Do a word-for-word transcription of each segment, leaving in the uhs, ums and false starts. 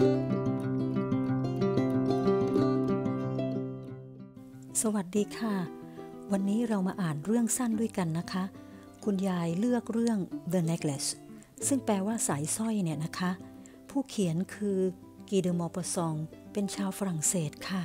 สวัสดีค่ะวันนี้เรามาอ่านเรื่องสั้นด้วยกันนะคะคุณยายเลือกเรื่อง The Necklace ซึ่งแปลว่าสายสร้อยเนี่ยนะคะผู้เขียนคือกีเดอมอปซองเป็นชาวฝรั่งเศสค่ะ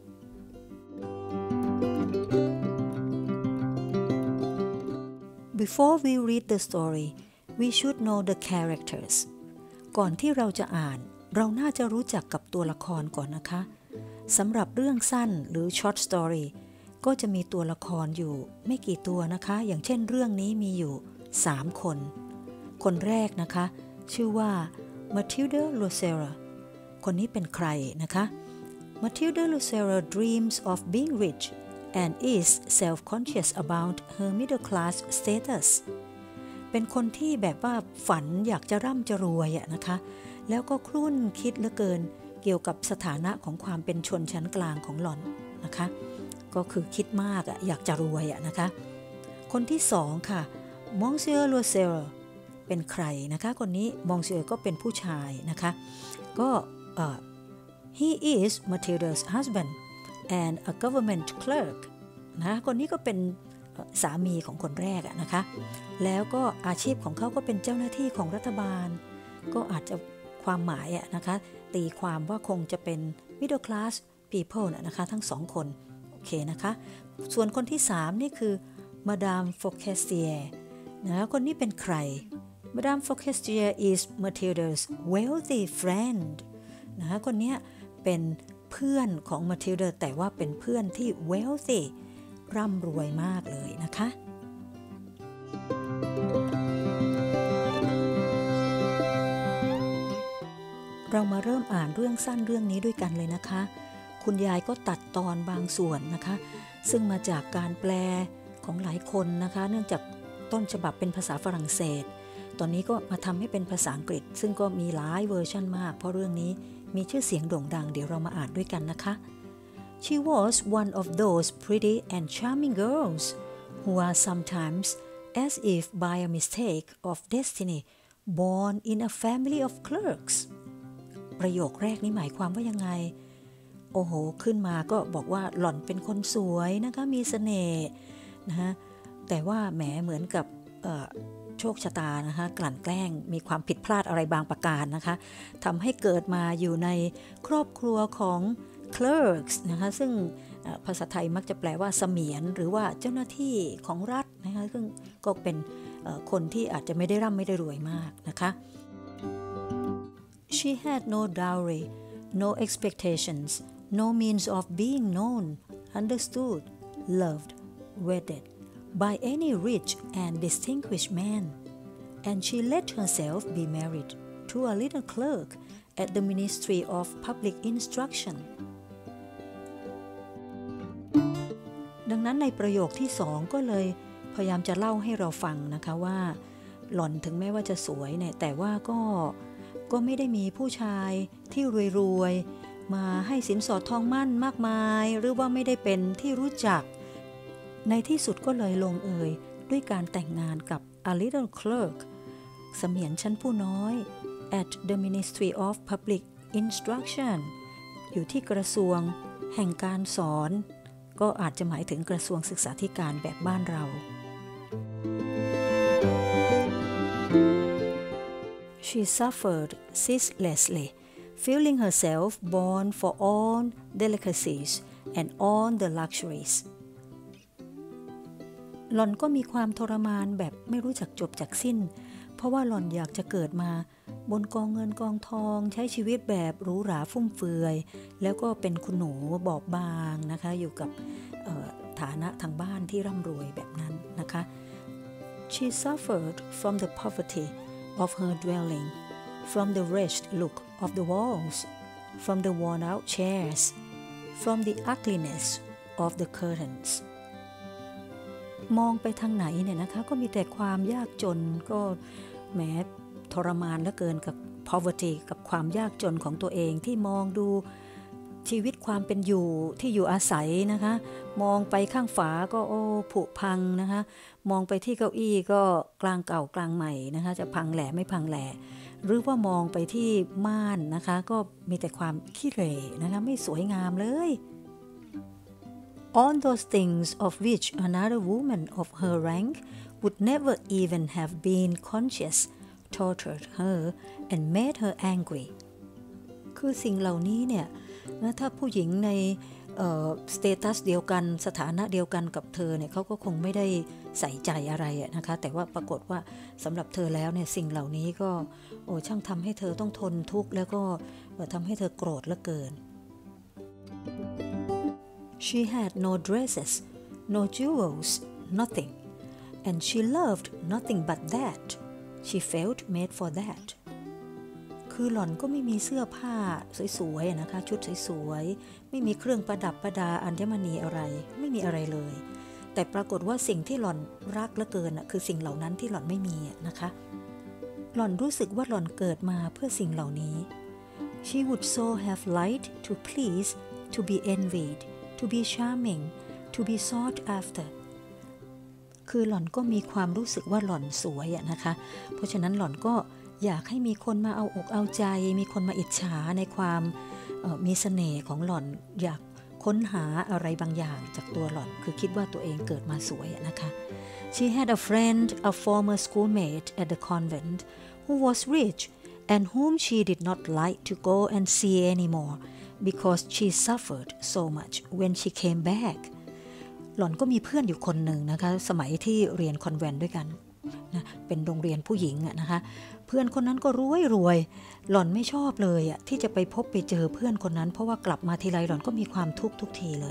Before we read the story we should know the characters ก่อนที่เราจะอ่านเราน่าจะรู้จักกับตัวละครก่อนนะคะสำหรับเรื่องสั้นหรือ short story ก็จะมีตัวละครอยู่ไม่กี่ตัวนะคะอย่างเช่นเรื่องนี้มีอยู่สามคนคนแรกนะคะชื่อว่า Matilda Lucera คนนี้เป็นใครนะคะ Matilda Lucera dreams of being rich and is self-conscious about her middle class status เป็นคนที่แบบว่าฝันอยากจะร่ำจะรวยอะนะคะแล้วก็ครุ่นคิดเหลือเกินเกี่ยวกับสถานะของความเป็นชนชั้นกลางของหล่อนนะคะก็คือคิดมากอะอยากจะรวยอะนะคะคนที่สองค่ะ Monsieur Lucera เป็นใครนะคะคนนี้ Monsieur ก็เป็นผู้ชายนะคะก็เอ่อ he is Matilda's husband and a government clerk นะคนนี้ก็เป็นสามีของคนแรกอะนะคะแล้วก็อาชีพของเขาก็เป็นเจ้าหน้าที่ของรัฐบาลก็อาจจะความหมายอะนะคะตีความว่าคงจะเป็น middle class people นะคะทั้งสองคนโอเคนะคะส่วนคนที่สามนี่คือ Madame Forestier นะคนนี้เป็นใคร Madame Forestier is Matilda's wealthy friend นะคนนี้เป็นเพื่อนของ Matilda แต่ว่าเป็นเพื่อนที่ wealthy ร่ำรวยมากเลยนะคะเรามาเริ่มอ่านเรื่องสั้นเรื่องนี้ด้วยกันเลยนะคะคุณยายก็ตัดตอนบางส่วนนะคะซึ่งมาจากการแปลของหลายคนนะคะเนื่องจากต้นฉบับเป็นภาษาฝรั่งเศสตอนนี้ก็มาทำให้เป็นภาษาอังกฤษซึ่งก็มีหลายเวอร์ชันมากเพราะเรื่องนี้มีชื่อเสียงโด่งดังเดี๋ยวเรามาอ่านด้วยกันนะคะ She was one of those pretty and charming girls who are sometimes as if by a mistake of destiny born in a family of clerksประโยคแรกนี้หมายความว่ายังไงโอ้โหขึ้นมาก็บอกว่าหล่อนเป็นคนสวยนะคะมีเสน่ห์นะฮะแต่ว่าแหมเหมือนกับโชคชะตานะคะกลั่นแกล้งมีความผิดพลาดอะไรบางประการนะคะทำให้เกิดมาอยู่ในครอบครัวของ clerks นะคะซึ่งภาษาไทยมักจะแปลว่าเสมียนหรือว่าเจ้าหน้าที่ของรัฐนะคะซึ่งก็เป็นคนที่อาจจะไม่ได้ร่ำไม่ได้รวยมากนะคะ She had no dowry, no expectations, no means of being known, understood, loved, wedded by any rich and distinguished man, and she let herself be married to a little clerk at the Ministry of Public Instruction. ดังนั้นในประโยคที่สองก็เลยพยายามจะเล่าให้เราฟังนะคะว่าหล่อนถึงแม้ว่าจะสวยเนี่ยแต่ว่าก็ก็ไม่ได้มีผู้ชายที่รวยๆมาให้สินสอดทองมั่นมากมายหรือว่าไม่ได้เป็นที่รู้จักในที่สุดก็เลยลงเอยด้วยการแต่งงานกับ a little clerk เสมียนชั้นผู้น้อย at the Ministry of Public Instruction อยู่ที่กระทรวงแห่งการสอนก็อาจจะหมายถึงกระทรวงศึกษาธิการแบบบ้านเรา She suffered ceaselessly, feeling herself born for all delicacies and all the luxuries. หล่อนก็มีความทรมานแบบไม่รู้จักจบจากสิ้นเพราะว่าหล่อนอยากจะเกิดมาบนกองเงินกองทองใช้ชีวิตแบบหรูหราฟุ่มเฟือยแล้วก็เป็นคุณหนูบอบบางนะคะอยู่กับฐานะทางบ้านที่ร่ำรวยแบบนั้นนะคะ She suffered from the poverty of her dwelling, from the wretched look of the walls, from the worn-out chairs, from the ugliness of the curtains. มองไปทางไหนเนี่ยนะคะก็มีแต่ความยากจนก็แหมทรมานเหลือเกินกับ poverty กับความยากจนของตัวเองที่มองดูชีวิตความเป็นอยู่ที่อยู่อาศัยนะคะมองไปข้างฝาก็โอ้ผุพังนะคะมองไปที่เก้าอี้ก็กลางเก่ากลางใหม่นะคะจะพังแหล่ไม่พังแหล่หรือว่ามองไปที่ม่านนะคะก็มีแต่ความขี้เหร่นะคะไม่สวยงามเลย On those things of which another woman of her rank would never even have been conscious tortured her and made her angry คือสิ่งเหล่านี้เนี่ยนะถ้าผู้หญิงในสเตตัสเดียวกันสถานะเดียวกันกับเธอเนี่ยเขาก็คงไม่ได้ใส่ใจอะไรนะคะแต่ว่าปรากฏว่าสำหรับเธอแล้วเนี่ยสิ่งเหล่านี้ก็โอ้ช่างทำให้เธอต้องทนทุกข์แล้วก็ทำให้เธอโกรธเหลือเกิน She had no dresses, no jewels, nothing, and she loved nothing but that. She felt made for that. คือหล่อนก็ไม่มีเสื้อผ้าสวยๆนะคะชุดสวยๆไม่มีเครื่องประดับประดาอัญมณีอะไรไม่มีอะไรเลยแต่ปรากฏว่าสิ่งที่หล่อนรักเหลือเกินคือสิ่งเหล่านั้นที่หล่อนไม่มีนะคะหล่อนรู้สึกว่าหล่อนเกิดมาเพื่อสิ่งเหล่านี้ She would so have liked to please, to be envied, to be charming, to be sought after คือหล่อนก็มีความรู้สึกว่าหล่อนสวยนะคะเพราะฉะนั้นหล่อนก็อยากให้มีคนมาเอาอกเอาใจมีคนมาอิจฉาในความมีเสน่ห์ของหล่อนอยากค้นหาอะไรบางอย่างจากตัวหล่อนคือคิดว่าตัวเองเกิดมาสวยนะคะ She had a friend, a former schoolmate at the convent who was rich and whom she did not like to go and see anymore because she suffered so much when she came back หล่อนก็มีเพื่อนอยู่คนหนึ่งนะคะสมัยที่เรียนคอนแวนต์ด้วยกันนะเป็นโรงเรียนผู้หญิงนะคะเพื่อนคนนั้นก็รวยรวยหล่อนไม่ชอบเลยอะที่จะไปพบไปเจอเพื่อนคนนั้นเพราะว่ากลับมาทีไรหล่อนก็มีความทุกข์ทุกทีเลย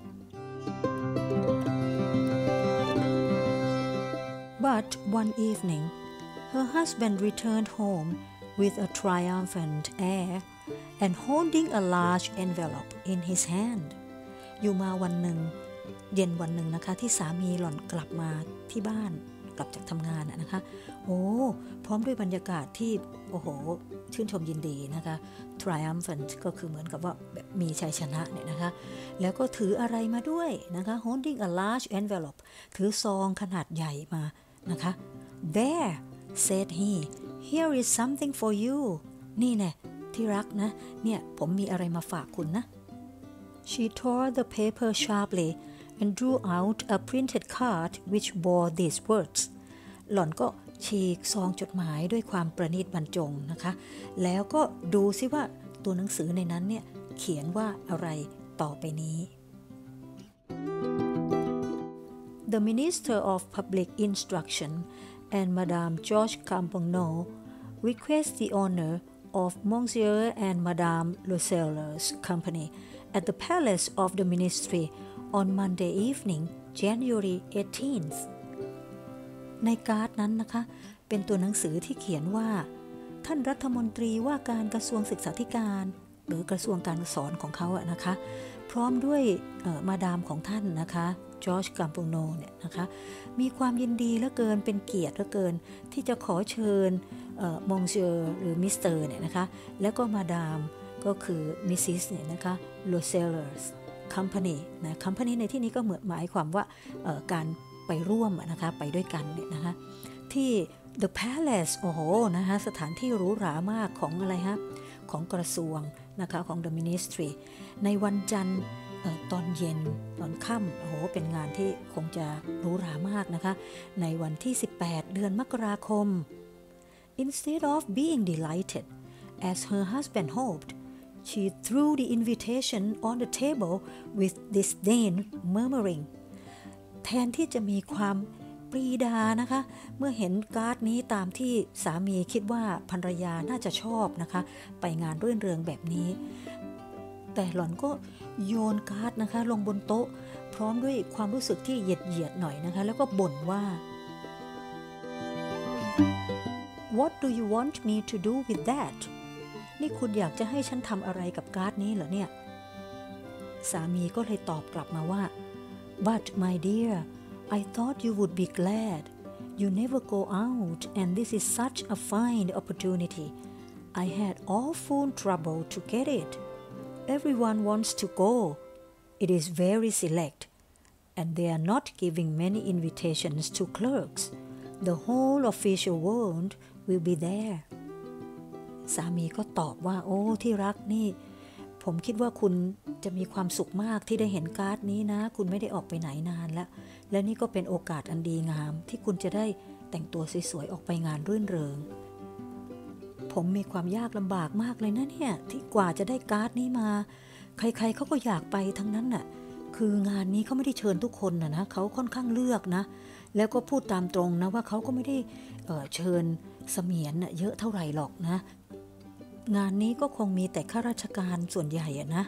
But one evening her husband returned home with a triumphant air and holding a large envelope in his hand อยู่มาวันหนึ่งเย็นวันหนึ่งนะคะที่สามีหล่อนกลับมาที่บ้านกลับจากทำงานนะคะโอ้พร้อมด้วยบรรยากาศที่โอ้โหชื่นชมยินดีนะคะ triumphant ก็คือเหมือนกับว่าแบบมีชัยชนะเนี่ยนะคะแล้วก็ถืออะไรมาด้วยนะคะ holding a large envelope ถือซองขนาดใหญ่มานะคะ there said he here is something for you นี่แน่ที่รักนะเนี่ยผมมีอะไรมาฝากคุณนะ She tore the paper sharply and drew out a printed card which bore these words หล่อนก็ฉีกซองจดหมายด้วยความประณีตบรรจงนะคะแล้วก็ดูซิว่าตัวหนังสือในนั้นเนี่ยเขียนว่าอะไรต่อไปนี้ The Minister of Public Instruction and Madame George Campono request the honor of Monsieur and Madame Loseller's company at the Palace of the Ministry on Monday evening, January eighteenth ในการ์ดนั้นนะคะเป็นตัวหนังสือที่เขียนว่าท่านรัฐมนตรีว่าการกระทรวงศึกษาธิการหรือกระทรวงการสอนของเขาอะนะคะพร้อมด้วยมาดามของท่านนะคะจอร์จกัมปูโนเนี่ยนะคะมีความยินดีเหลือเกินเป็นเกียรติเหลือเกินที่จะขอเชิญมองเชอร์หรือมิสเตอร์เนี่ยนะคะแล้วก็มาดามก็คือมิสซิสเนี่ยนะคะโลเซลเลอร์สcompany นะ company ในที่นี้ก็เหมือนหมายความว่าการไปร่วมนะคะไปด้วยกันเนี่ยนะคะที่ the palace โอ้โหนะคะสถานที่หรูหรามากของอะไรฮะของกระทรวงนะคะของ the ministry ในวันจันทร์ตอนเย็นตอนค่ำโอ้โหเป็นงานที่คงจะหรูหรามากนะคะในวันที่สิบแปดเดือนมกราคม instead of being delighted as her husband hoped She threw the invitation on the table with disdain, murmuring แทนที่จะมีความปรีดานะคะเมื่อเห็นการ์ดนี้ตามที่สามีคิดว่าภรรยาน่าจะชอบนะคะไปงานรื่นเริงแบบนี้แต่หล่อนก็โยนการ์ดนะคะลงบนโต๊ะพร้อมด้วยความรู้สึกที่เหยียดเหยียดหน่อยนะคะแล้วก็บ่นว่า What do you want me to do with that?นี่คุณอยากจะให้ฉันทำอะไรกับการ์ดนี้เหรอเนี่ยสามีก็เลยตอบกลับมาว่า But my dear I thought you would be glad you never go out and this is such a fine opportunity I had awful trouble to get it everyone wants to go it is very select and they are not giving many invitations to clerks the whole official world will be there สามีก็ตอบว่าโอ้ที่รักนี่ผมคิดว่าคุณจะมีความสุขมากที่ได้เห็นการ์ดนี้นะคุณไม่ได้ออกไปไหนนานแล้วและนี่ก็เป็นโอกาสอันดีงามที่คุณจะได้แต่งตัวสวยๆออกไปงานรื่นเริงผมมีความยากลำบากมากเลยนะเนี่ยที่กว่าจะได้การ์ดนี้มาใครๆเขาก็อยากไปทั้งนั้นน่ะคืองานนี้เขาไม่ได้เชิญทุกคนนะนะเขาค่อนข้างเลือกนะแล้วก็พูดตามตรงนะว่าเขาก็ไม่ได้เอ่อเชิญเสมียนน่ะเยอะเท่าไหร่หรอกนะงานนี้ก็คงมีแต่ข้าราชการส่วนใหญ่อะนะ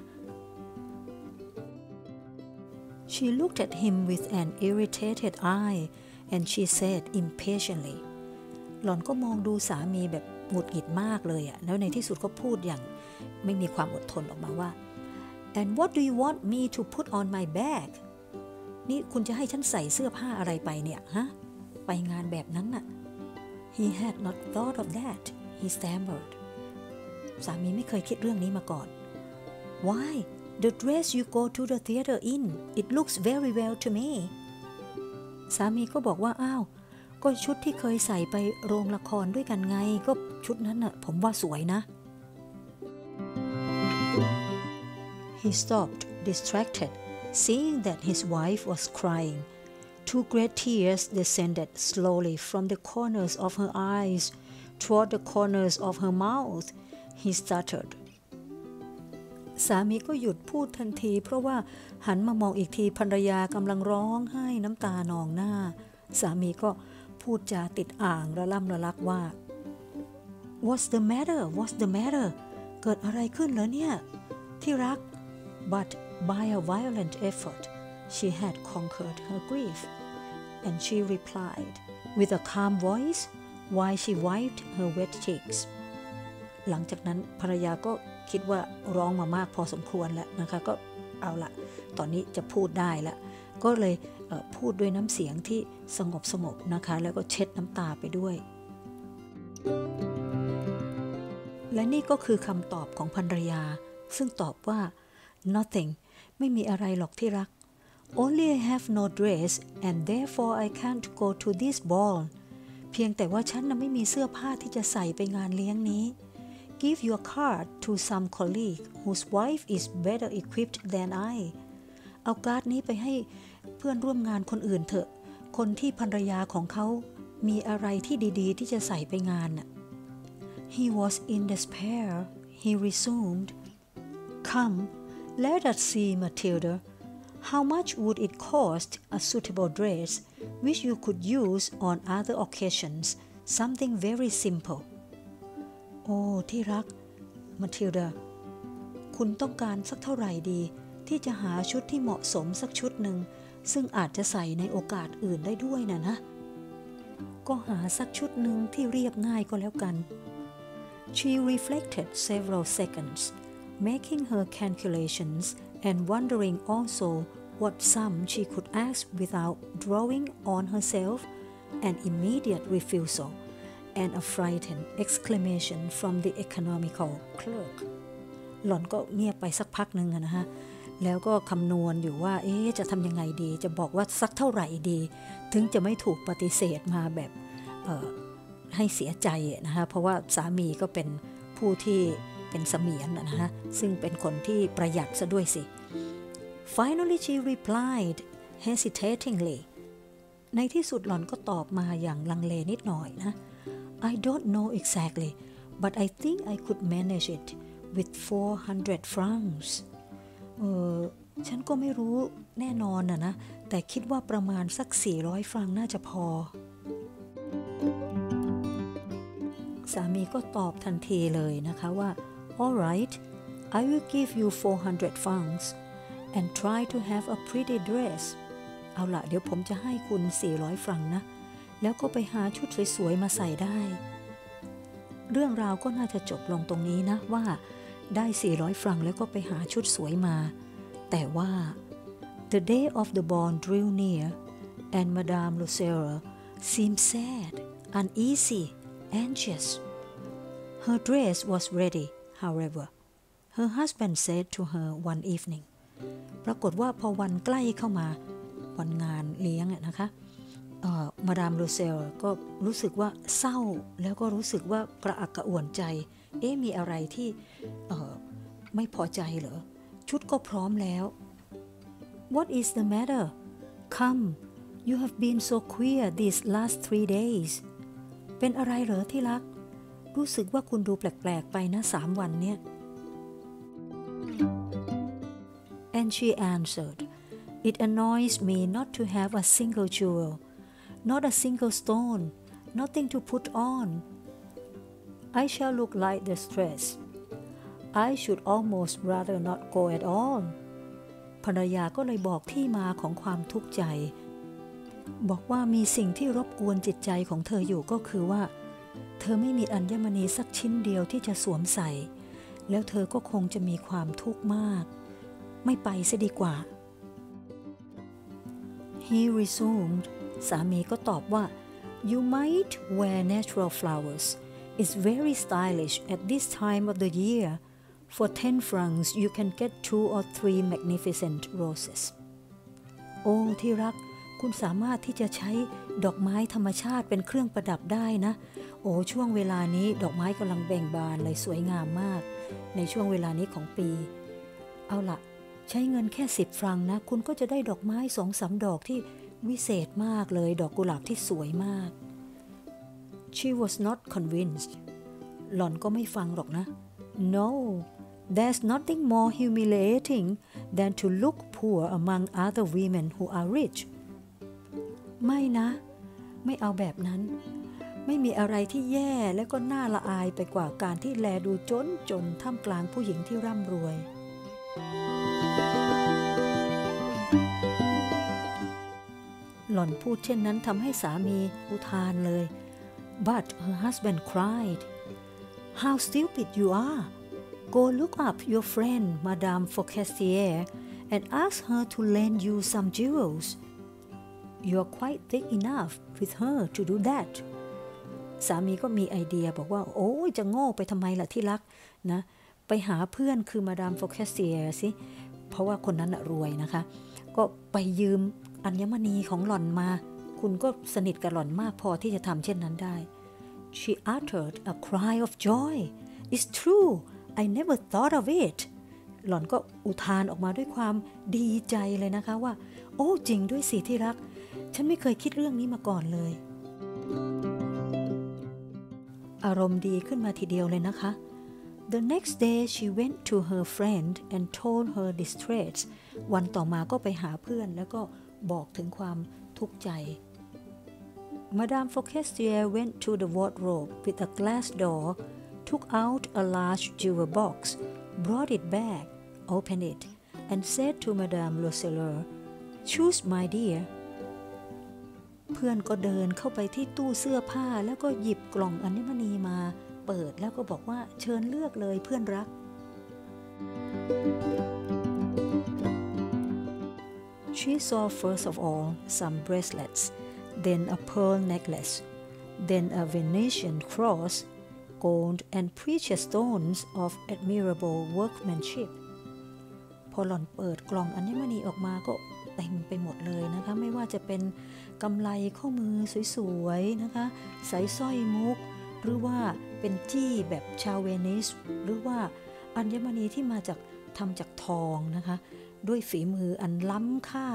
She looked at him with an irritated eye and she said impatiently หล่อนก็มองดูสามีแบบหงุดหงิดมากเลยอะแล้วในที่สุดก็พูดอย่างไม่มีความอดทนออกมาว่า And what do you want me to put on my bag นี่คุณจะให้ฉันใส่เสื้อผ้าอะไรไปเนี่ยฮะไปงานแบบนั้นน่ะ He had not thought of that he stammered สามีไม่เคยคิดเรื่องนี้มาก่อน Why the dress you go to the theater in it looks very well to me สามีก็บอกว่าอ้าวก็ชุดที่เคยใส่ไปโรงละครด้วยกันไงก็ชุดนั้นน่ะผมว่าสวยนะ He stopped distracted seeing that his wife was crying two great tears descended slowly from the corners of her eyes toward the corners of her mouth he stuttered สามีก็หยุดพูดทันทีเพราะว่าหันมามองอีกทีภรรยากำลังร้องไห้น้ำตานองหน้าสามีก็พูดจาติดอ่างระล่ำระลักว่า What's the matter What's the matter เกิดอะไรขึ้นเหรอเนี่ยที่รัก But by a violent effort she had conquered her grief and she replied with a calm voice while she wiped her wet cheeks หลังจากนั้นภรรยาก็คิดว่าร้องมามากพอสมควรแล้วนะคะก็เอาละตอนนี้จะพูดได้ละก็เลยเอ่อพูดด้วยน้ำเสียงที่สงบสงบนะคะแล้วก็เช็ดน้ำตาไปด้วยและนี่ก็คือคำตอบของภรรยาซึ่งตอบว่า nothing ไม่มีอะไรหรอกที่รัก only I have no dress and therefore I can't go to this ball เพียงแต่ว่าฉันน่ะไม่มีเสื้อผ้าที่จะใส่ไปงานเลี้ยงนี้ give your card to some colleague whose wife is better equipped than I เอาการ์ดนี้ไปให้เพื่อนร่วมงานคนอื่นเถอะคนที่ภรรยาของเขามีอะไรที่ดีๆที่จะใส่ไปงานน่ะ He was in despair he resumed Come let us see Matilda how much would it cost a suitable dress which you could use on other occasions something very simple โอ้ที่รัก Matilda คุณต้องการสักเท่าไหร่ดีที่จะหาชุดที่เหมาะสมสักชุดหนึ่งซึ่งอาจจะใส่ในโอกาสอื่นได้ด้วยนะนะก็หาสักชุดหนึ่งที่เรียบง่ายก็แล้วกัน She reflected several seconds making her calculations and wondering also what sum she could ask without drawing on herself an immediate refusal and a frightened exclamation from the economical clerk หล่อนก็เงียบไปสักพักหนึ่งนะฮะแล้วก็คำนวณอยู่ว่าเอ๊ะจะทำยังไงดีจะบอกว่าสักเท่าไหร่ดีถึงจะไม่ถูกปฏิเสธมาแบบให้เสียใจนะคะเพราะว่าสามีก็เป็นผู้ที่เป็นเสมียนนะฮะซึ่งเป็นคนที่ประหยัดซะด้วยสิ Finally she replied hesitatingly ในที่สุดหล่อนก็ตอบมาอย่างลังเลนิดหน่อยนะ I don't know exactly but I think I could manage it with four hundred francsเออฉันก็ไม่รู้แน่นอนนะนะแต่คิดว่าประมาณสักสี่ร้อยฟรังน่าจะพอสามีก็ตอบทันทีเลยนะคะว่า all right I will give you four hundred francs and try to have a pretty dress เอาล่ะเดี๋ยวผมจะให้คุณสี่ร้อยฟรังนะแล้วก็ไปหาชุดสวยๆมาใส่ได้เรื่องราวก็น่าจะจบลงตรงนี้นะว่าได้สี่ร้อยฟรังแล้วก็ไปหาชุดสวยมาแต่ว่า The day of the ball drew near and Madame Lucera seemed sad, uneasy, anxious. Her dress was ready, however. Her husband said to her one evening. ปรากฏว่าพอวันใกล้เข้ามาวันงานเลี้ยงนะคะมาดามลูเซลก็รู้สึกว่าเศร้าแล้วก็รู้สึกว่ากระอักกระอ่วนใจเอ๊ะมีอะไรที่ไม่พอใจเหรอชุดก็พร้อมแล้ว What is the matter? Come, you have been so queer these last three days. เป็นอะไรเหรอที่รักรู้สึกว่าคุณดูแปลกๆไปนะสามวันเนี่ย And she answered, It annoys me not to have a single jewel, not a single stone, nothing to put on. I shall look like the stress. I should almost rather not go at all. ภรรยาก็เลยบอกที่มาของความทุกข์ใจบอกว่ามีสิ่งที่รบกวนจิตใจของเธออยู่ก็คือว่าเธอไม่มีอัญมณีสักชิ้นเดียวที่จะสวมใส่แล้วเธอก็คงจะมีความทุกข์มากไม่ไปซะดีกว่า He resumed สามีก็ตอบว่า You might wear natural flowers. It's very stylish at this time of the year. For ten francs you can get two or three magnificent roses. โอ้ที่รักคุณสามารถที่จะใช้ดอกไม้ธรรมชาติเป็นเครื่องประดับได้นะโอ้ช่วงเวลานี้ดอกไม้กำลังเบ่งบานเลยสวยงามมากในช่วงเวลานี้ของปีเอาล่ะใช้เงินแค่สิบฟรังนะคุณก็จะได้ดอกไม้สองสามดอกที่วิเศษมากเลยดอกกุหลาบที่สวยมาก She was not convinced หล่อนก็ไม่ฟังหรอกนะ No, there's nothing more humiliating than to look poor among other women who are rich ไม่นะไม่เอาแบบนั้นไม่มีอะไรที่แย่และก็น่าละอายไปกว่าการที่แลดูจนจนท่ามกลางผู้หญิงที่ร่ำรวยหล่อนพูดเช่นนั้นทำให้สามีอุทานเลย But her husband cried, How stupid you are! Go look up your friend Madame Forcestier and ask her to lend you some jewels. You're quite thick enough with her to do that. สามีก็มีไอเดียบอกว่าโอ้ยจะโง่ไปทำไมล่ะที่รักนะไปหาเพื่อนคือมาดามโฟแคสเซียสิเพราะว่าคนนั้นรวยนะคะก็ไปยืมอัญมณีของหล่อนมาคุณก็สนิทกับหล่อนมากพอที่จะทำเช่นนั้นได้ She uttered a cry of joy. It's true. I never thought of it. หล่อนก็อุทานออกมาด้วยความดีใจเลยนะคะว่าโอ้จริงด้วยสิที่รักฉันไม่เคยคิดเรื่องนี้มาก่อนเลยอารมณ์ดีขึ้นมาทีเดียวเลยนะคะ The next day she went to her friend and told her distress วันต่อมาก็ไปหาเพื่อนแล้วก็บอกถึงความทุกข์ใจ Madame Forcestier went to the wardrobe with a glass door, took out a large jewel box, brought it back, opened it, and said to Madame Loiseleur, Choose, my dear.เพื่อนก็เดินเข้าไปที่ตู้เสื้อผ้าแล้วก็หยิบกล่องอัญมณีมาเปิดแล้วก็บอกว่าเชิญเลือกเลยเพื่อนรัก She saw first of all some bracelets, then a pearl necklace, then a Venetian cross, gold and precious stones of admirable workmanship. พอหล่อนเปิดกล่องอัญมณีออกมาก็เต็มไปหมดเลยนะคะไม่ว่าจะเป็นกำไลข้อมือสวยๆนะคะใส่สร้อยมุกหรือว่าเป็นจี้แบบชาวเวนิสหรือว่าอัญมณีที่มาจากทำจากทองนะคะด้วยฝีมืออันล้ำค่า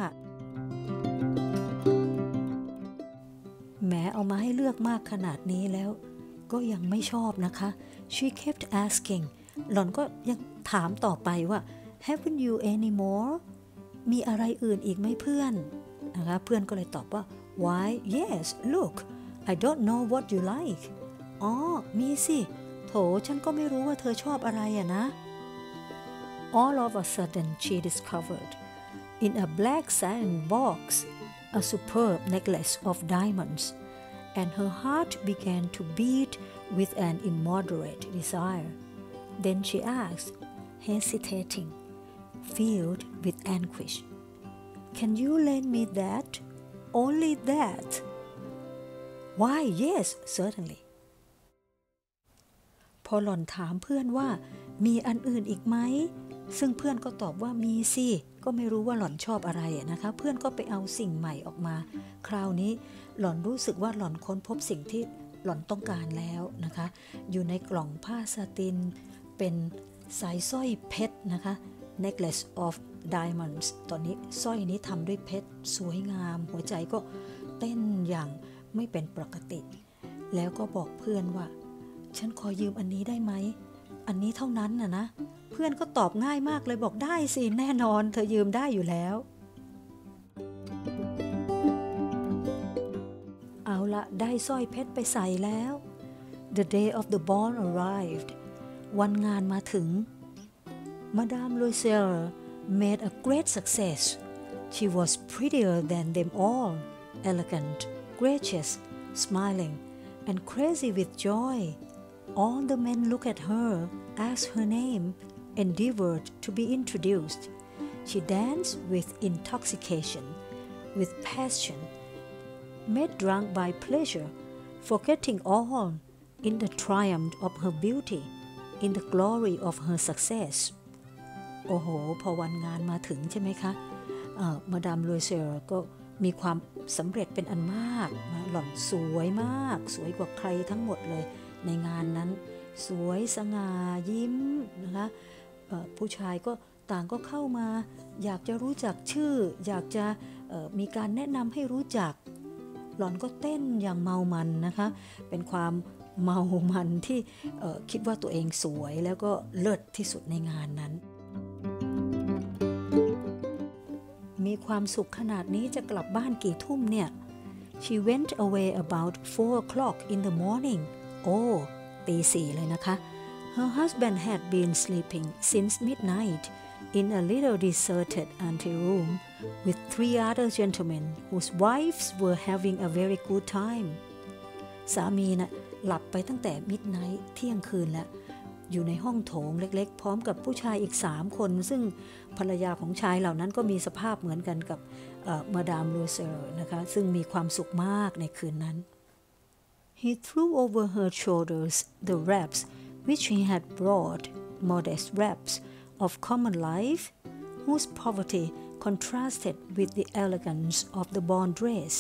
แม้เอามาให้เลือกมากขนาดนี้แล้วก็ยังไม่ชอบนะคะ She kept asking หล่อนก็ยังถามต่อไปว่า Haven't you any more มีอะไรอื่นอีกไหมเพื่อนนะคะเพื่อนก็เลยตอบว่า Why yes look I don't know what you like อ๋อมีสิโถฉันก็ไม่รู้ว่าเธอชอบอะไรอะนะ All of a sudden she discovered in a black satin box a superb necklace of diamonds and her heart began to beat with an immoderate desire. Then she asked, hesitating, filled with anguish, Can you lend me that? Only that? Why, yes, certainly. พอหล่อนถามเพื่อนว่ามีอันอื่นอีกไหมซึ่งเพื่อนก็ตอบว่ามีสิก็ไม่รู้ว่าหล่อนชอบอะไรนะคะเพื่อนก็ไปเอาสิ่งใหม่ออกมาคราวนี้หล่อนรู้สึกว่าหล่อนค้นพบสิ่งที่หล่อนต้องการแล้วนะคะอยู่ในกล่องผ้าซาตินเป็นสายสร้อยเพชรนะคะ necklace of diamonds ตอนนี้สร้อยนี้ทำด้วยเพชรสวยงามหัวใจก็เต้นอย่างไม่เป็นปกติแล้วก็บอกเพื่อนว่าฉันขอยืมอันนี้ได้ไหมอันนี้เท่านั้นน่ะนะเพื่อนก็ตอบง่ายมากเลยบอกได้สิแน่นอนเธอยืมได้อยู่แล้วเอาละได้สร้อยเพชรไปใส่แล้ว The day of the ball arrived วันงานมาถึง Madame Loisel made a great success. She was prettier than them all, elegant, gracious, smiling, and crazy with joy. All the men looked at her, asked her name, endeavored to be introduced. She danced with intoxication, with passion, made drunk by pleasure, forgetting all in the triumph of her beauty, in the glory of her success. โอ้โหพอวันงานมาถึงใช่ไหมคะมาดามลุยเซลก็มีความสำเร็จเป็นอันมากหล่อนสวยมากสวยกว่าใครทั้งหมดเลยในงานนั้นสวยสง่ายิ้มนะคะผู้ชายก็ต่างก็เข้ามาอยากจะรู้จักชื่ออยากจะมีการแนะนำให้รู้จักหล่อนก็เต้นอย่างเมามันนะคะเป็นความเมามันที่คิดว่าตัวเองสวยแล้วก็เลิศที่สุดในงานนั้นมีความสุขขนาดนี้จะกลับบ้านกี่ทุ่มเนี่ย She went away about four o'clock in the morning โอ้ตีสี่เลยนะคะ Her husband had been sleeping since midnight in a little deserted anteroom with three other gentlemen whose wives were having a very good time สามีน่ะหลับไปตั้งแต่ midnight เที่ยงคืนแล้วอยู่ในห้องโถงเล็กๆพร้อมกับผู้ชายอีกสามคนซึ่งภรรยาของชายเหล่านั้นก็มีสภาพเหมือนกันกับมาดามลูเซอร์นะคะซึ่งมีความสุขมากในคืนนั้น He threw over her shoulders the wraps which he had brought, modest wraps of common life, whose poverty contrasted with the elegance of the ball dress.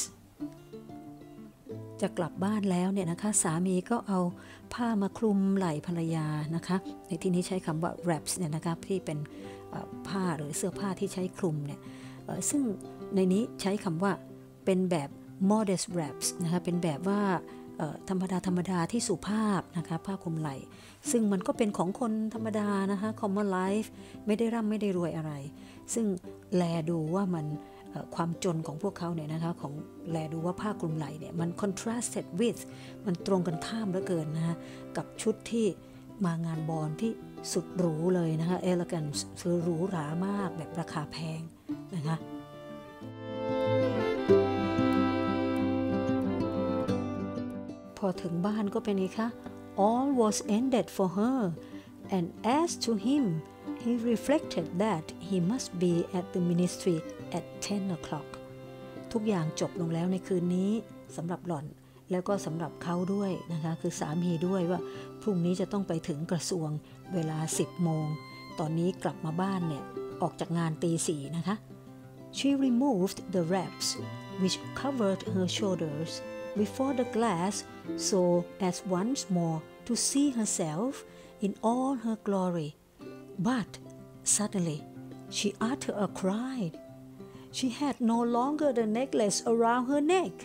จะกลับบ้านแล้วเนี่ยนะคะสามีก็เอาผ้ามาคลุมไหล่ภรรยานะคะในที่นี้ใช้คำว่า wraps เนี่ยนะคะที่เป็นผ้าหรือเสื้อผ้าที่ใช้คลุมเนี่ยซึ่งในนี้ใช้คำว่าเป็นแบบ modest wraps นะคะเป็นแบบว่าธรรมดาธรรมดาที่สุภาพนะคะผ้าคลุมไหล่ซึ่งมันก็เป็นของคนธรรมดานะคะ common life ไม่ได้ร่ำไม่ได้รวยอะไรซึ่งแลดูว่ามันความจนของพวกเขาเนี่ยนะคะของแลดูว่าผ้าคลุมไหล่เนี่ยมัน contrasted with มันตรงกันข้ามเหลือเกินนะคะกับชุดที่มางานบอลที่สุดหรูเลยนะคะ elegance คือหรูหรามากแบบราคาแพงนะคะพอถึงบ้านก็เป็นไงคะ all was ended for her and as to him he reflected that he must be at the ministry at ten o'clock ทุกอย่างจบลงแล้วในคืนนี้สำหรับหล่อนแล้วก็สำหรับเขาด้วยนะคะคือสามีด้วยว่าพรุ่งนี้จะต้องไปถึงกระทรวงเวลาสิบโมงตอนนี้กลับมาบ้านเนี่ยออกจากงานตีสี่นะคะ She removed the wraps which covered her shoulders before the glass so as once more to see herself in all her glory but suddenly she uttered a cry She had no longer the necklace around her neck.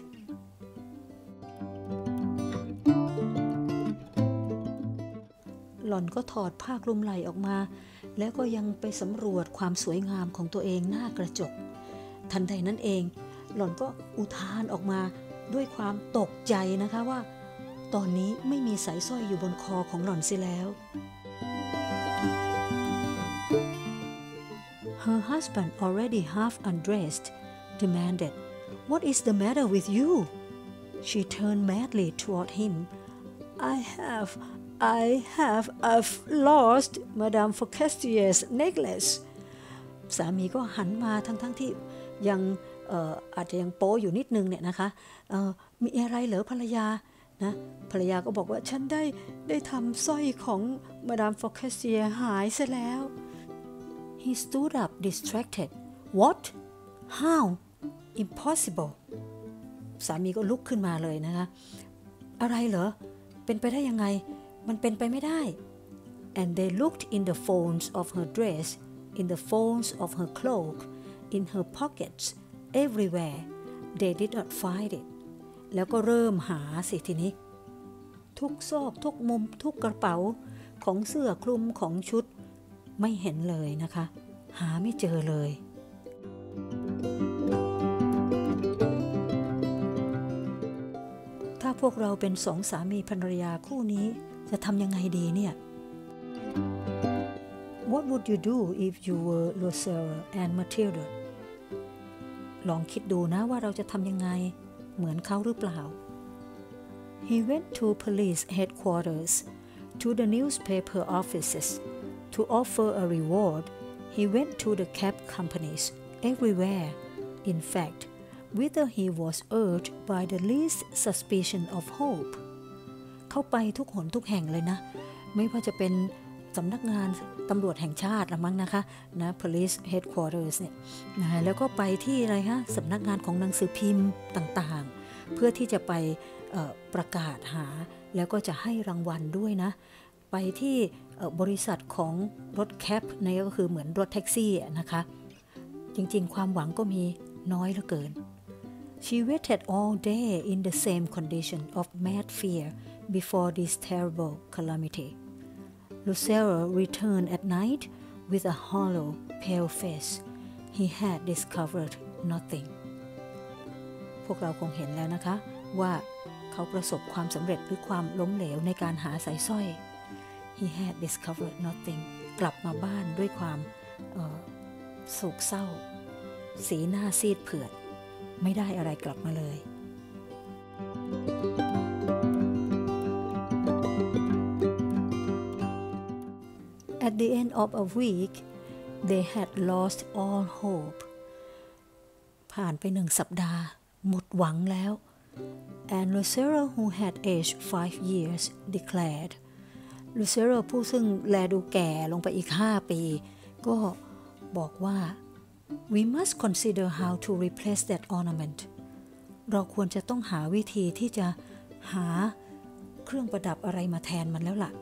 หล่อนก็ถอดผ้าคลุมไหล่ออกมาแล้วก็ยังไปสำรวจความสวยงามของตัวเองหน้ากระจกทันใดนั้นเองหล่อนก็อุทานออกมาด้วยความตกใจนะคะว่าตอนนี้ไม่มีสายสร้อยอยู่บนคอของหล่อนเสียแล้วHer husband, already half undressed, demanded, "What is the matter with you?" She turned madly toward him. "I have, I have, I've lost Madame Forcastier's necklace." สามีก็หันมาทั้งๆที่ยังเอ่ออาจจะยังโป๊อยู่นิดนึงเนี่ยนะคะเอ่อมีอะไรเหรอภรรยานะภรรยาก็บอกว่าฉันได้ได้ทำสร้อยของ Madame Forcastier หายซะแล้ว He stood up distracted. What? How? Impossible. สามีก็ลุกขึ้นมาเลยนะคะอะไรเหรอเป็นไปได้ยังไงมันเป็นไปไม่ได้ And they looked in the folds of her dress, in the folds of her cloak, in her pockets, everywhere. They did not find it. แล้วก็เริ่มหาสิทีนี้ทุกซอกทุกมุมทุกกระเป๋าของเสื้อคลุมของชุดไม่เห็นเลยนะคะหาไม่เจอเลยถ้าพวกเราเป็นสองสามีภรรยาคู่นี้จะทำยังไงดีเนี่ย What would you do if you were Lucilla and Matilda ลองคิดดูนะว่าเราจะทำยังไงเหมือนเขาหรือเปล่า He went to police headquarters, to the newspaper offices, to offer a reward. He went to the cab companies, everywhere. In fact, whither he was urged by the least suspicion of hope. เข้าไปทุกหนทุกแห่งเลยนะไม่ว่าจะเป็นสำนักงานตำรวจแห่งชาติละมั้งนะคะนะ police headquarters เนี่ยนะแล้วก็ไปที่อะไรคะสำนักงานของหนังสือพิมพ์ต่างๆเพื่อที่จะไปประกาศหาแล้วก็จะให้รางวัลด้วยนะไปที่บริษัทของรถแคปนี่ก็คือเหมือนรถแท็กซี่นะคะจริงๆความหวังก็มีน้อยเหลือเกิน She waited all day in the same condition of mad fear before this terrible calamity. Lucero returned at night with a hollow, pale face. He had discovered nothing. พวกเราคงเห็นแล้วนะคะว่าเขาประสบความสำเร็จหรือความล้มเหลวในการหาสายสร้อย He had discovered nothing. กลับมาบ้านด้วยความโศกเศร้าสีหน้าซีดเผือดไม่ได้อะไรกลับมาเลย At the end of a week, they had lost all hope. ผ่านไปหนึ่งสัปดาห์หมดหวังแล้ว And Lucero, who had aged five years, declared, Lucero ผู้ซึ่งแลดูแก่ลงไปอีกห้าปีก็บอกว่า We must consider how to replace that ornament. เราควรจะต้องหาวิธีที่จะหาเครื่องประดับอะไรมาแทนมันแล้วล่ะ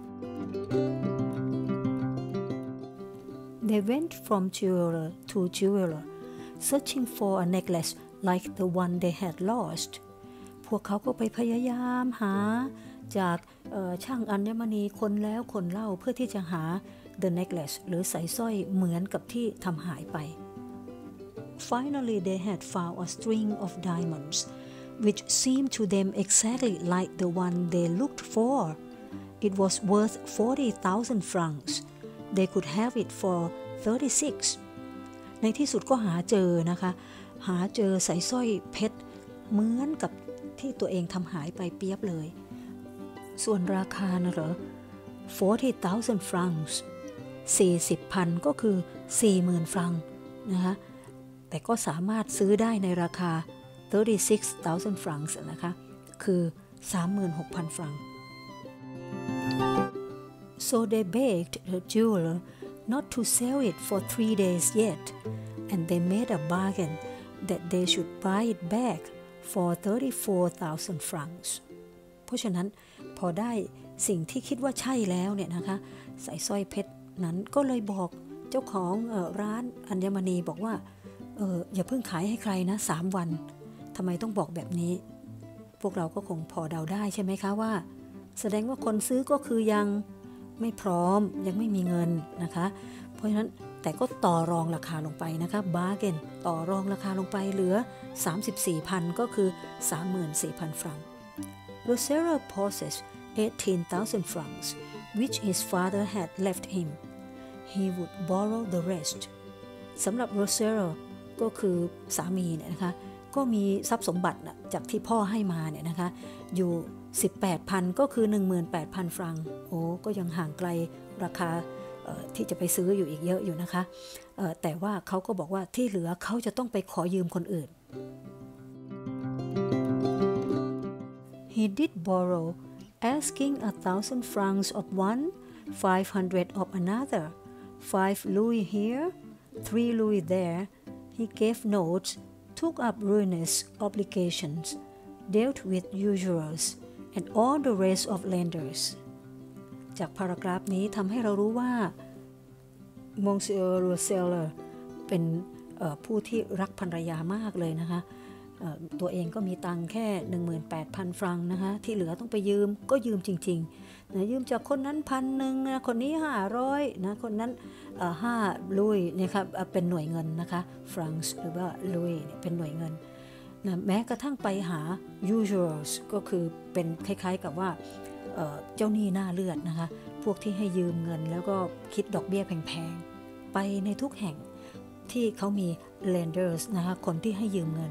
They went from jeweler to jeweler, searching for a necklace like the one they had lost. พวกเขาก็ไปพยายามหาจากช่างอัญมณีคนแล้วคนเล่าเพื่อที่จะหา the necklace หรือสายสร้อยเหมือนกับที่ทำหายไป Finally, they had found a string of diamonds, which seemed to them exactly like the one they looked for. It was worth forty thousand francs. They could have it for thirty-six. ในที่สุดก็หาเจอนะคะหาเจอสายสร้อยเพชรเหมือนกับที่ตัวเองทำหายไปเปียบเลยส่วนราคานะเหรอ forty thousand francs สี่สิบพันก็คือ สี่หมื่น ฟรังนะคะแต่ก็สามารถซื้อได้ในราคา thirty-six thousand francs นะคะคือ สามหมื่นหกพัน ฟรัง So they begged the jeweler not to sell it for three days yet, and they made a bargain that they should buy it back for thirty-four thousand francs. เพราะฉะนั้นพอได้สิ่งที่คิดว่าใช่แล้วเนี่ยนะคะสายสร้อยเพชรนั้นก็เลยบอกเจ้าของเอ่อร้านอัญมณีบอกว่าเอออย่าเพิ่งขายให้ใครนะสามวันทำไมต้องบอกแบบนี้พวกเราก็คงพอเดาได้ใช่ไหมคะว่าแสดงว่าคนซื้อก็คือยังไม่พร้อมยังไม่มีเงินนะคะเพราะฉะนั้นแต่ก็ต่อรองราคาลงไปนะคะ bargain ต่อรองราคาลงไปเหลือ สามสิบสี่พัน ก็คือ สามหมื่นสี่พัน ฟรังLucero possessed eighteen thousand francs, which his father had left him. He would borrow the rest. สำหรับ Lucero ก็คือสามีเนี่ยนะคะก็มีทรัพย์สมบัติจากที่พ่อให้มาเนี่ยนะคะอยู่ สิบแปดพัน ก็คือ หนึ่งหมื่นแปดพัน ฟรังโอ้ก็ยังห่างไกลราคาที่จะไปซื้ออยู่อีกเยอะอยู่นะคะแต่ว่าเขาก็บอกว่าที่เหลือเขาจะต้องไปขอยืมคนอื่นHe did borrow, asking a thousand francs of one, five hundred of another, five louis here, three louis there. He gave notes, took up ruinous obligations, dealt with usurers, and all the rest of lenders. จากพารากราฟนี้ทำให้เรารู้ว่า Monsieur Rousseau เป็นผู้ที่รักภรรยามากเลยนะคะตัวเองก็มีตังค์แค่ หนึ่งหมื่นแปดพัน ฟรังนะคะที่เหลือต้องไปยืมก็ยืมจริงๆนะยืมจากคนนั้นพันหนึ่งนะคนนี้ห้าร้อยนะคนนั้นห้าลุยเนี่ยครับเป็นหน่วยเงินนะคะฟรังส์หรือว่าลุยเนี่ยเป็นหน่วยเงินนะแม้กระทั่งไปหา usurers ก็คือเป็นคล้ายๆกับว่าเจ้าหนี้หน้าเลือดนะคะพวกที่ให้ยืมเงินแล้วก็คิดดอกเบี้ยแพงๆไปในทุกแห่งที่เขามี lenders นะคะคนที่ให้ยืมเงิน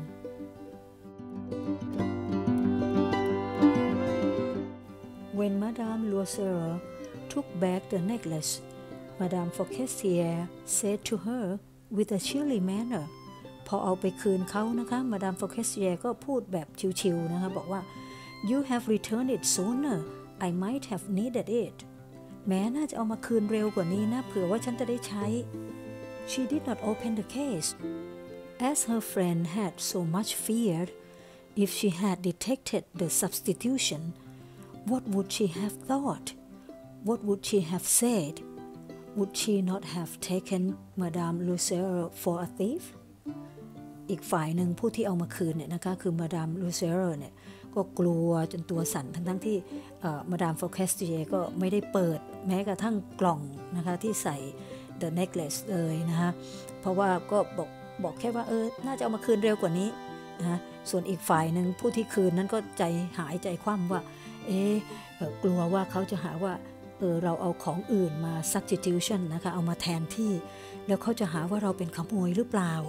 When Madame Loisel took back the necklace, Madame Forestier said to her with a chilly manner พอเอาไปคืนเขานะคะ Madame Forestier ก็พูดแบบชิวๆนะคะบอกว่า You have returned it sooner. I might have needed it. แม้น่าจะเอามาคืนเร็วกว่านี้นะเผื่อว่าฉันจะได้ใช้ She did not open the case. As her friend had so much feared, if she had detected the substitution,What would she have thought? What would she have said? Would she not have taken Madame Loisel for a thief? อีกฝ่ายหนึ่งผู้ที่เอามาคืนเนี่ยนะคะคือ Madame Loisel เนี่ยก็กลัวจนตัวสั่นทั้งๆที่ Madame Forestier ก็ไม่ได้เปิดแม้กระทั่งกล่องนะคะที่ใส่ the necklace เลยนะคะเพราะว่าก็บอกบอกแค่ว่าเออน่าจะเอามาคืนเร็วกว่านี้นะส่วนอีกฝ่ายหนึ่งผู้ที่คืนนั้นก็ใจหายใจคว่ำว่าเอ๊ะกลัวว่าเขาจะหาว่าเออเราเอาของอื่นมา substitution นะคะเอามาแทนที่แล้วเขาจะหาว่าเราเป็นขโมยหรือเปล่า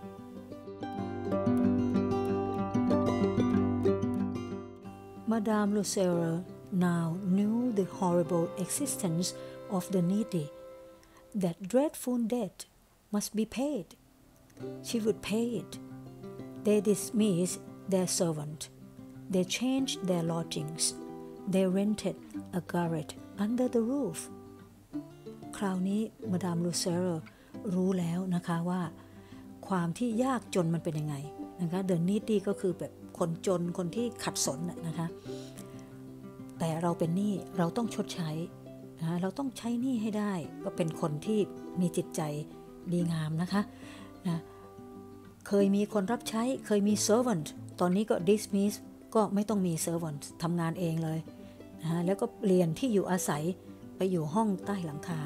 Madame Loisel now knew the horrible existence of the needy. That dreadful debt must be paid. She would pay it. They dismissed their servant. They changed their lodgings.They rented a garret under the roof คราวนี้มาดามลูเซลรู้แล้วนะคะว่าความที่ยากจนมันเป็นยังไงนะคะ The needy ก็คือแบบคนจนคนที่ขัดสนนะคะแต่เราเป็นหนี้เราต้องชดใช้นะเราต้องใช้หนี้ให้ได้ก็เป็นคนที่มีจิตใจดีงามนะคะนะเคยมีคนรับใช้เคยมี servant ตอนนี้ก็ dismiss ก็ไม่ต้องมี servant ทำงานเองเลยนะแล้วก็เปลี่ยนที่อยู่อาศัยไปอยู่ห้องใต้หลังคา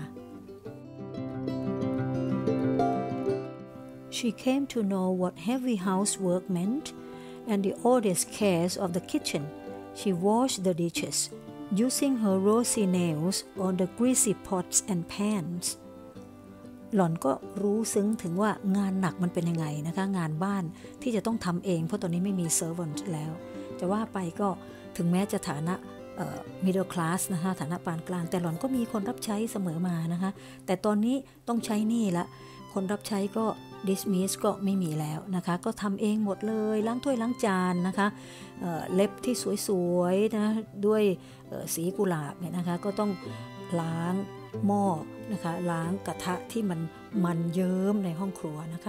She came to know what heavy housework meant and the oddest cares of the kitchen. She washed the dishes, using her rosy nails on the greasy pots and pans. หล่อนก็รู้ซึ้งถึงว่างานหนักมันเป็นยังไงนะคะงานบ้านที่จะต้องทำเองเพราะตอนนี้ไม่มี servant แล้วจะว่าไปก็ถึงแม้จะฐานะmiddle class นะคะฐานะปานกลางแต่หล่อนก็มีคนรับใช้เสมอมานะคะแต่ตอนนี้ต้องใช้หนี้ละคนรับใช้ก็ dismiss ก็ไม่มีแล้วนะคะก็ทำเองหมดเลยล้างถ้วยล้างจานนะคะเอ่อเล็บที่สวยๆนะด้วยสีกุหลาบเนี่ยนะคะก็ต้องล้างหม้อนะคะล้างกระทะที่มันมันเยิ้มในห้องครัวนะคะ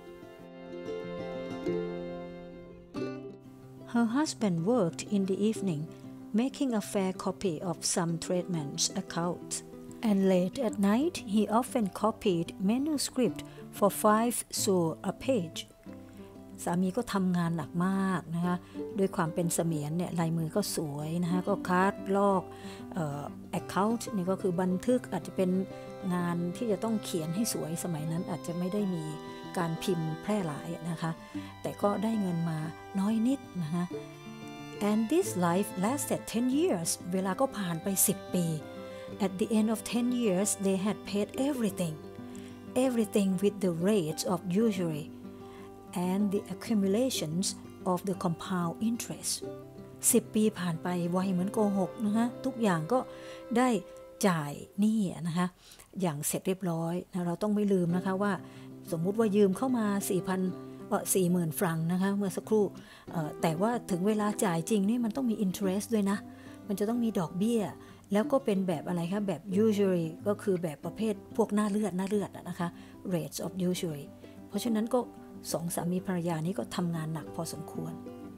Her husband worked in the evening,making a fair copy of some tradesman's account. And late at night, he often copied manuscript for five sous a page. สามีก็ทำงานหนักมากนะคะด้วยความเป็นเสมียนเนี่ยลายมือก็สวยนะคะก็คัดลอกเอ่อ account นี่ก็คือบันทึกอาจจะเป็นงานที่จะต้องเขียนให้สวยสมัยนั้นอาจจะไม่ได้มีการพิมพ์แพร่หลายนะคะแต่ก็ได้เงินมาน้อยนิดนะคะ And this life lasted ten years เวลาก็ผ่านไปสิบปี At the end of ten years they had paid everything everything with the rates of usury and the accumulations of the compound interest สิบปีผ่านไปไวเหมือนโกหกนะคะทุกอย่างก็ได้จ่ายหนี้นะคะอย่างเสร็จเรียบร้อยนะเราต้องไม่ลืมนะคะว่าสมมุติว่ายืมเข้ามา สี่พัน เอ่อ สี่หมื่น ฟรังนะคะเมื่อสักครู่แต่ว่าถึงเวลาจ่ายจริงนี่มันต้องมี interest ด้วยนะมันจะต้องมีดอกเบี้ยแล้วก็เป็นแบบอะไรคะแบบ usury ก็คือแบบประเภทพวกหน้าเลือดหน้าเลือดนะคะ rates of usury เพราะฉะนั้นก็สองสามีภรรยานี้ก็ทำงานหนักพอสมควร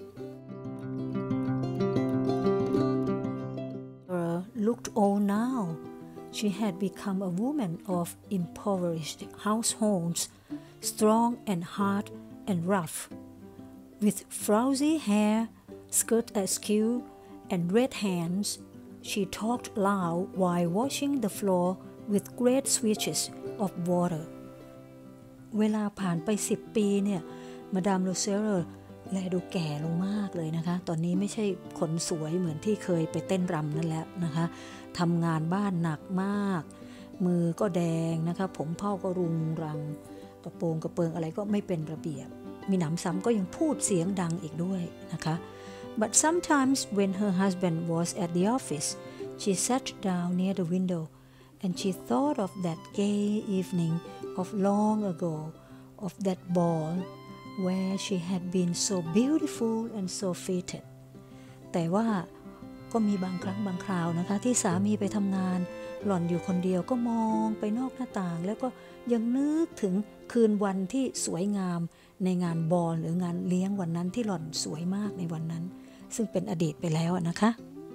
looked old now. She had become a woman of impoverished households, strong and hard and rough, with frowsy hair, skirt askew, and red hands. She talked loud while washing the floor with great switches of water. เวลาผ่านไปสิบปีเนี่ยมาดามลูเซอร์แลดูแก่ลงมากเลยนะคะตอนนี้ไม่ใช่คนสวยเหมือนที่เคยไปเต้นรำนั่นแล้วนะคะทำงานบ้านหนักมากมือก็แดงนะคะผมเผ้าก็รุงรังกระโปรงกระเปิงอะไรก็ไม่เป็นระเบียบมีหนำซ้ำก็ยังพูดเสียงดังอีกด้วยนะคะ But sometimes when her husband was at the office she sat down near the window and she thought of that gay evening of long ago of that ball where she had been so beautiful and so fitted แต่ว่าก็มีบางครั้งบางคราวนะคะที่สามีไปทำงานหล่อนอยู่คนเดียวก็มองไปนอกหน้าต่างแล้วก็ยังนึกถึงคืนวันที่สวยงามในงานบอลหรืองานเลี้ยงวันนั้นที่หล่อนสวยมากในวันนั้นซึ่งเป็นอดีตไปแล้วนะคะ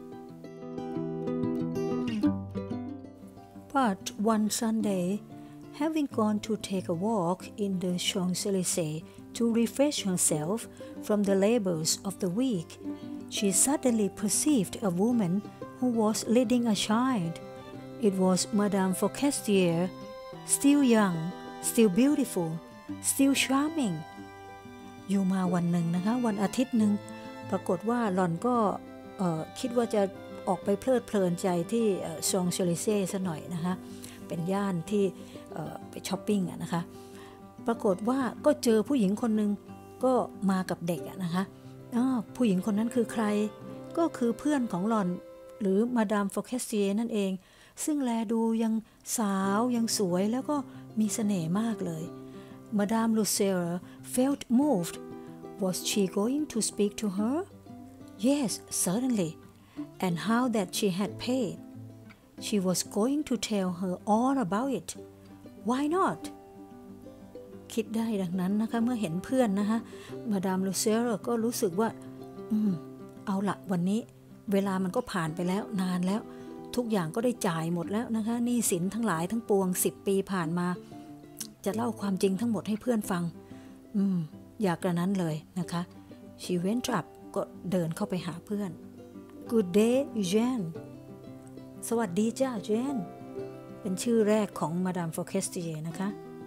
But one Sunday having gone to take a walk in the Champs-Élysées to refresh herself from the labors of the week, she suddenly perceived a woman who was leading a child. It was Madame Forestier, still young, still beautiful, still charming. อยู่มาวันหนึ่งนะคะวันอาทิตย์หนึ่งปรากฏว่าหล่อนก็คิดว่าจะออกไปเพลิดเพลินใจที่ชองเชลิเซ่ซะหน่อยนะคะเป็นย่านที่ไปช้อปปิ้งอะนะคะปรากฏว่าก็เจอผู้หญิงคนหนึ่งก็มากับเด็กอะนะคะผู้หญิงคนนั้นคือใครก็คือเพื่อนของหล่อนหรือมาดามฟอร์เคสเซียนั่นเองซึ่งแลดูยังสาวยังสวยแล้วก็มีเสน่ห์มากเลยมาดามลูเซอร์ felt moved. Was she going to speak to her? Yes, certainly. And how that she had paid. She was going to tell her all about it. Why not? คิดได้ดังนั้นนะคะเมื่อเห็นเพื่อนนะคะมาดามลูเซอร์ก็รู้สึกว่าอืมเอาละวันนี้เวลามันก็ผ่านไปแล้วนานแล้วทุกอย่างก็ได้จ่ายหมดแล้วนะคะหนี้สินทั้งหลายทั้งปวงสิบปีผ่านมาจะเล่าความจริงทั้งหมดให้เพื่อนฟังอืมอยากกระนั้นเลยนะคะ She went up ก็เดินเข้าไปหาเพื่อน Good day Jean สวัสดีจ้า Jean เป็นชื่อแรกของมาดามฟอร์เคสเตียนะคะ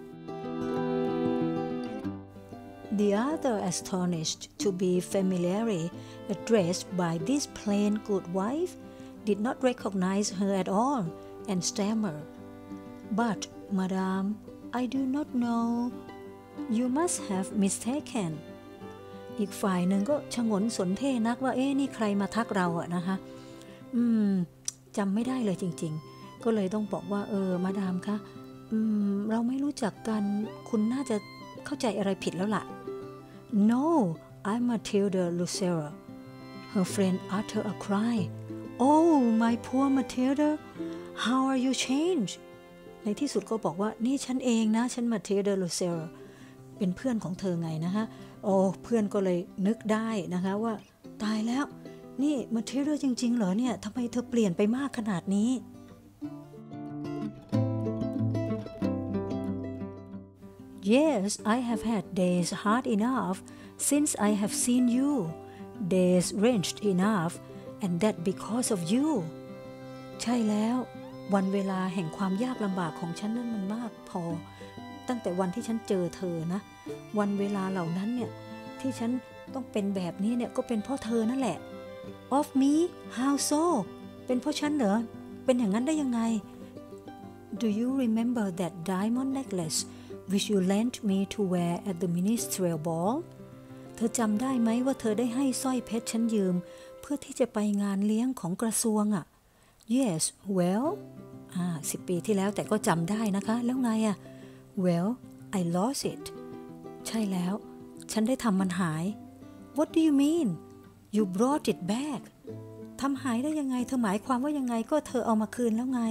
The other, astonished to be familiarly addressed by this plain good wife, did not recognize her at all and stammered, "But, madame, I do not know. You must have mistaken." อีกฝ่ายหนึ่งก็ชงนสนเท่นักว่าเอ๊ะนี่ใครมาทักเราอะนะคะอืมจำไม่ได้เลยจริงๆก็เลยต้องบอกว่าเออมาดามคะอืมเราไม่รู้จักกันคุณน่าจะเข้าใจอะไรผิดแล้วล่ะ No, I'm Matilda Lucera. Her friend uttered a cry. Oh, my poor Matilda, how are you changed? ในที่สุดก็บอกว่านี่ฉันเองนะฉัน Matilda Lucera เป็นเพื่อนของเธอไงนะคะโอ้เพื่อนก็เลยนึกได้นะคะว่าตายแล้วนี่ Matilda จริงๆเหรอเนี่ยทำไมเธอเปลี่ยนไปมากขนาดนี้Yes, I have had days hard enough since I have seen you. Days wrenched enough, and that because of you. ใช่แล้ววันเวลาแห่งความยากลำบากของฉันนั้นมันมากพอตั้งแต่วันที่ฉันเจอเธอนะวันเวลาเหล่านั้นเนี่ยที่ฉันต้องเป็นแบบนี้เนี่ยก็เป็นเพราะเธอนั่นแหละ Of me? How so? เป็นเพราะฉันเหรอเป็นอย่างนั้นได้ยังไง Do you remember that diamond necklace?which you lent me to wear at the ministerial ball เธอจำได้ไหมว่าเธอได้ให้สร้อยเพชรฉันยืมเพื่อที่จะไปงานเลี้ยงของกระทรวงอ่ะ Yes well อ่าสิบปีที่แล้วแต่ก็จำได้นะคะแล้วไงอ่ะ Well I lost it ใช่แล้วฉันได้ทำมันหาย What do you mean you brought it back ทำหายได้ยังไงเธอหมายความว่ายังไงก็เธอเอามาคืนแล้วไง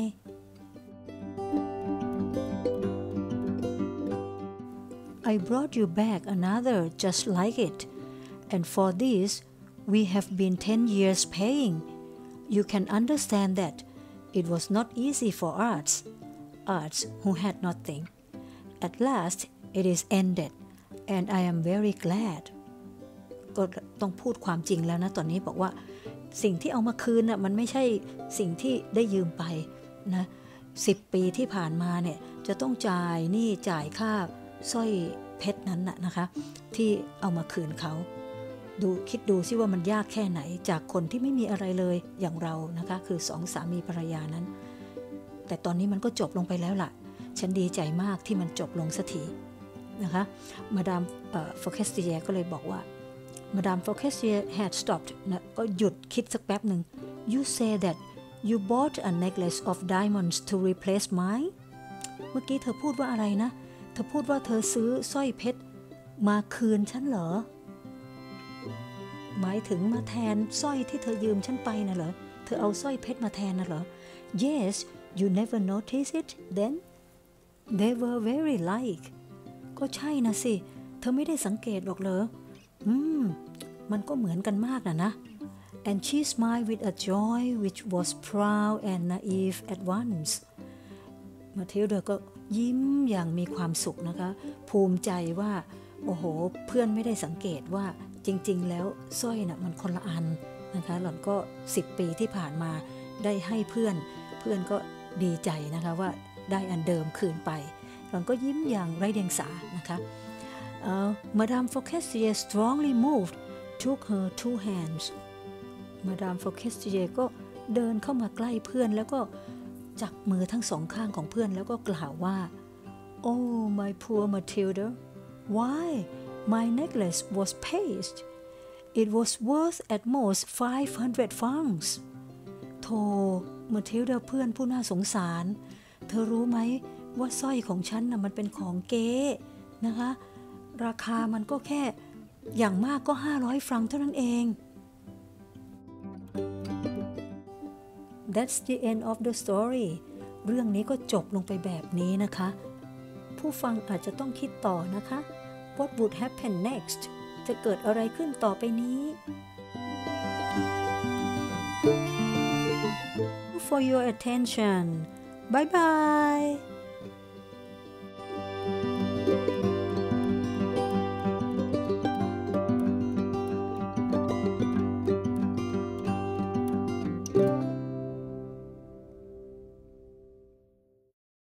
I brought you back another just like it and for this we have been ten years paying you can understand that it was not easy for us us who had nothing at last it is ended and I am very glad ก็ต้องพูดความจริงแล้วนะตอนนี้บอกว่าสิ่งที่เอามาคืนน่ะมันไม่ใช่สิ่งที่ได้ยืมไปนะสิบปีที่ผ่านมาเนี่ยจะต้องจ่ายหนี้จ่ายค่าสร้อยเพชรนั้นน่ะนะคะที่เอามาคืนเขาดูคิดดูซิว่ามันยากแค่ไหนจากคนที่ไม่มีอะไรเลยอย่างเรานะคะคือสองสามีภรรยานั้นแต่ตอนนี้มันก็จบลงไปแล้วล่ะฉันดีใจมากที่มันจบลงสักทีนะคะมาดามโฟเคสติเยก็เลยบอกว่ามาดามโฟเคสติเย had stopped นะก็หยุดคิดสักแป๊บหนึ่ง you say that you bought a necklace of diamonds to replace mine เมื่อกี้เธอพูดว่าอะไรนะเธอพูดว่าเธอซื้อสร้อยเพชรมาคืนฉันเหรอหมายถึงมาแทนสร้อยที่เธอยืมฉันไปน่ะเหรอเธอเอาสร้อยเพชรมาแทนน่ะเหรอ yes you never noticed it then they were very like ก็ใช่นะสิเธอไม่ได้สังเกตหรอกเหรออืมมันก็เหมือนกันมากนะนะ and she smiled with a joy which was proud and naive at once มาทิลเดาก็ยิ้มอย่างมีความสุขนะคะภูมิใจว่าโอ้โหเพื่อนไม่ได้สังเกตว่าจริงๆแล้วสร้อยน่ะมันคนละอันนะคะหล่อนก็สิบปีที่ผ่านมาได้ให้เพื่อนเพื่อนก็ดีใจนะคะว่าได้อันเดิมคืนไปหล่อนก็ยิ้มอย่างไร้เดียงสานะคะUh, Madame Forestier strongly moved, took her two hands. Madame Forestier ก็เดินเข้ามาใกล้เพื่อนแล้วก็จับมือทั้งสองข้างของเพื่อนแล้วก็กล่าวว่า Oh my poor Matilda, why my necklace was paste. It was worth at most five hundred francs. โธ่ Matilda เพื่อนผู้น่าสงสารเธอรู้ไหมว่าสร้อยของฉันน่ะมันเป็นของเก๊นะคะราคามันก็แค่อย่างมากก็ห้าร้อยฟรังเท่านั้นเอง That's the end of the story เรื่องนี้ก็จบลงไปแบบนี้นะคะผู้ฟังอาจจะต้องคิดต่อนะคะ What would happen next จะเกิดอะไรขึ้นต่อไปนี้ For your attention Bye bye